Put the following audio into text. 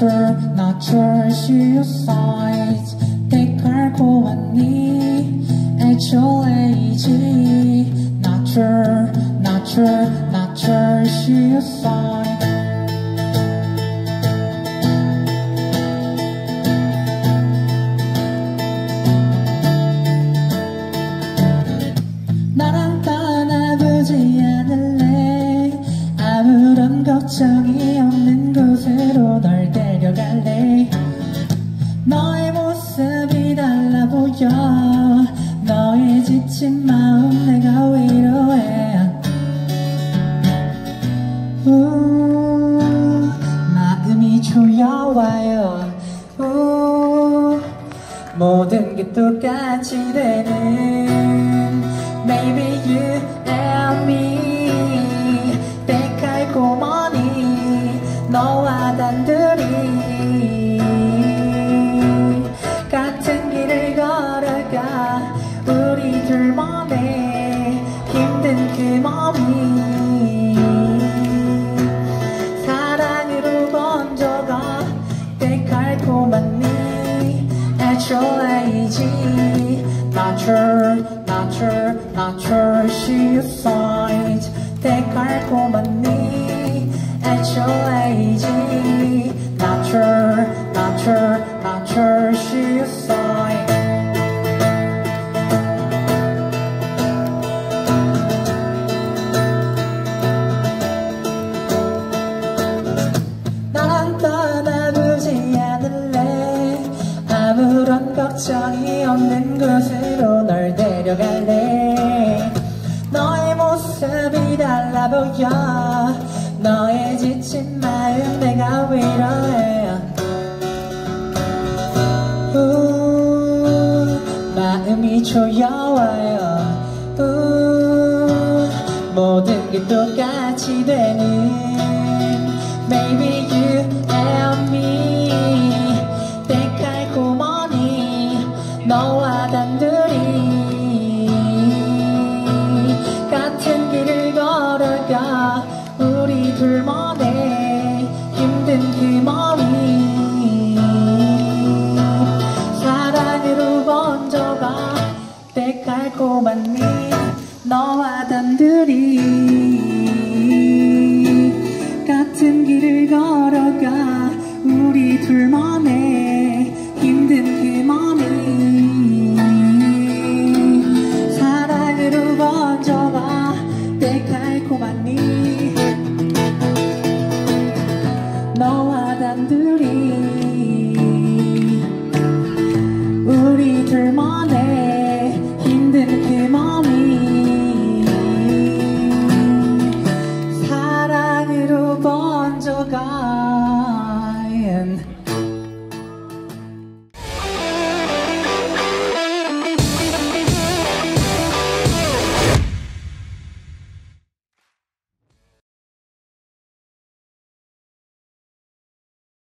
나출 suicide 데칼코한 네 애초레이지 나출 suicide 나랑 떠나보지 않을래 아무런 걱정이 없는 곳으로 널 데려갈래 너의 모습이 달라 보여 너의 지친 마음 내가 위로해 마음이 조여와요 모든 게 똑같이 되는 Maybe you and me 데칼코머니 너와 단둘이 같은 길을 걸어가 우리 둘만의 힘든 그 몸이 사랑으로 번져가 데칼코머니 애초레이지 나출 suicide 데칼코만 네 애초레이지 나출 suicide 나랑 떠나보지 않을래 아무런 걱정이 없는 곳으로 널 데려갈래 너의 모습이 달라 보여 너의 지친 마음 내가 위로해 마음이 조여와요 모든 게 똑같이 되는 Maybe you and me 데칼코머니 너와 단둘이 같은 길을 걸어가 우리 둘만의 힘든 그 몸이 사랑으로 번져가 데칼코만 네 너와 단둘이 같은 길을 걸어가 우리 둘만의 힘든 그 몸이 사랑으로 번져가 데칼코만 네 너와 단둘이